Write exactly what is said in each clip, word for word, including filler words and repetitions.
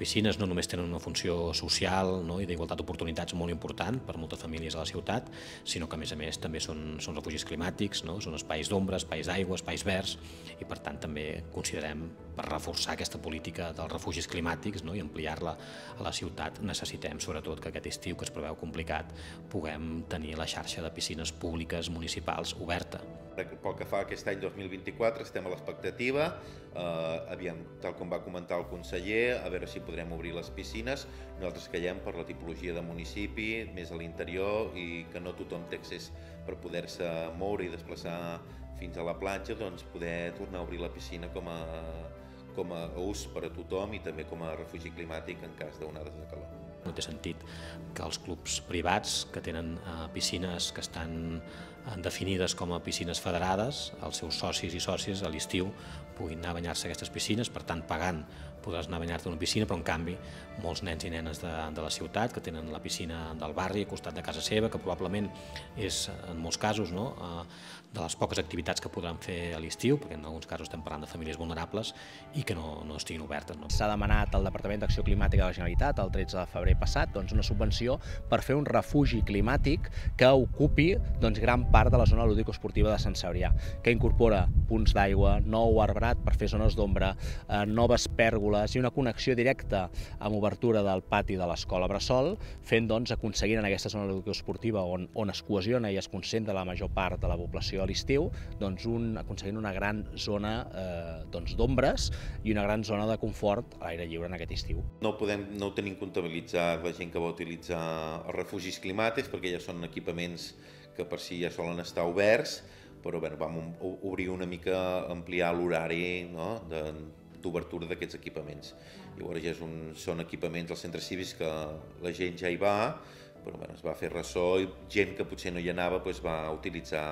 piscines no només tenen una funció social, no, i d'igualtat d'oportunitats molt important per moltes famílies a la ciutat, sinó que a més a més també són, són refugis climàtics, no? Són espais d'ombra, espais d'aigua, espais verds, i per tant també considerem, per reforçar aquesta política dels refugis climàtics, no, i ampliar-la a la ciutat, necessitem sobretot que aquest estiu, que es preveu complicat, puguem tenir la xarxa de piscines públiques municipals oberta. Pel que fa a aquest any dos mil vint-i-quatre estem a l'expectativa, eh, aviam, tal com va comentar el conseller, a veure si podrem obrir les piscines. Nosaltres creiem, per la tipologia de municipi, més a l'interior, i que no tothom té accés per poder-se moure i desplaçar fins a la platja, doncs poder tornar a obrir la piscina com a, com a ús per a tothom i també com a refugi climàtic en cas d'onades de calor. No té sentit que els clubs privats que tenen eh, piscines que estan eh, definides com a piscines federades, els seus socis i sòcies a l'estiu puguin anar a banyar-se a aquestes piscines, per tant pagant podràs anar a banyar-te en una piscina, però en canvi molts nens i nenes de, de la ciutat que tenen la piscina del barri al costat de casa seva, que probablement és en molts casos, no, eh, de les poques activitats que podran fer a l'estiu, perquè en alguns casos estem parlant de famílies vulnerables i que no, no estiguin obertes. No? S'ha demanat al Departament d'Acció Climàtica de la Generalitat el tretze de febrer passat doncs, una subvenció per fer un refugi climàtic que ocupi doncs, gran part de la zona lúdico-esportiva de Sant Cebrià, que incorpora punts d'aigua, nou arbrat per fer zones d'ombra, eh, noves pèrgoles i una connexió directa amb obertura del pati de l'escola Bressol, fent doncs, aconseguint en aquesta zona lúdico-esportiva on, on es cohesiona i es concentra la major part de la població a l'estiu, doncs un, aconseguint una gran zona eh, doncs, d'ombres i una gran zona de confort a l'aire lliure en aquest estiu. No, podem, no ho tenim comptabilitzat la gent que va utilitzar els refugis climàtics, perquè ja són equipaments que per si ja solen estar oberts, però bueno, vam obrir una mica, ampliar l'horari, no, d'obertura d'aquests equipaments. Llavors ja és un, són equipaments als centres cívics que la gent ja hi va, però bueno, es va fer ressò i gent que potser no hi anava doncs va utilitzar,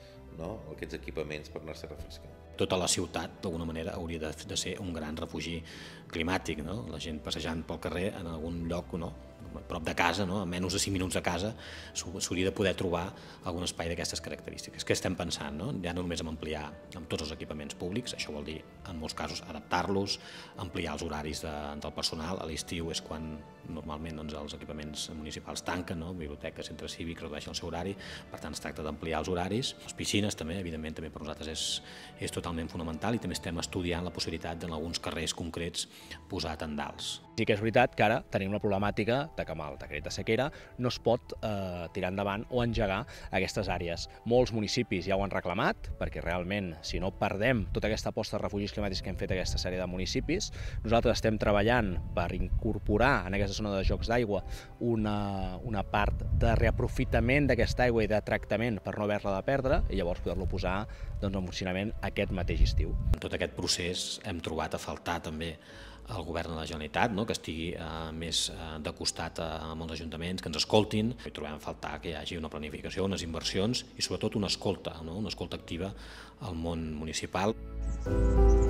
no, aquests equipaments per anar-se a refrescar. Tota la ciutat, d'alguna manera, hauria de, de ser un gran refugi climàtic, no? La gent passejant pel carrer en algun lloc, no? A prop de casa, no? A menys de cinc minuts de casa, s'hauria de poder trobar algun espai d'aquestes característiques. Què estem pensant, no? Ja no només en ampliar amb tots els equipaments públics, això vol dir, en molts casos, adaptar-los, ampliar els horaris de, del personal. A l'estiu és quan normalment doncs, els equipaments municipals tanquen, no? Biblioteques, centres cívics redueixen el seu horari, per tant es tracta d'ampliar els horaris. Les piscines també, evidentment, també per nosaltres és, és totalment fonamental, i també estem estudiant la possibilitat d'en alguns carrers concrets posar tendals. Sí que és veritat que ara tenim la problemàtica de que amb el decret de sequera no es pot eh, tirar endavant o engegar aquestes àrees. Molts municipis ja ho han reclamat, perquè realment, si no perdem tota aquesta aposta de refugis climàtics que hem fet a aquesta sèrie de municipis, nosaltres estem treballant per incorporar en aquesta zona de jocs d'aigua una, una part de reaprofitament d'aquesta aigua i de tractament per no haver-la de perdre, i llavors poder-lo posar doncs, en funcionament aquest mateix estiu. En tot aquest procés hem trobat a faltar també el govern de la Generalitat, no? Que estigui eh, més eh, de costat eh, amb els ajuntaments, que ens escoltin. I trobem a faltar que hi hagi una planificació, unes inversions i sobretot una escolta, no? Una escolta activa al món municipal.